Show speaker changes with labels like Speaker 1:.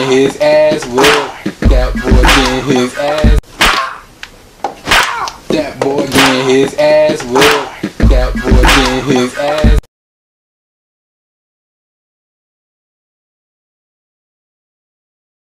Speaker 1: getting his ass whooped. That boy getting his ass. That boy getting his ass whooped. That boy getting his ass.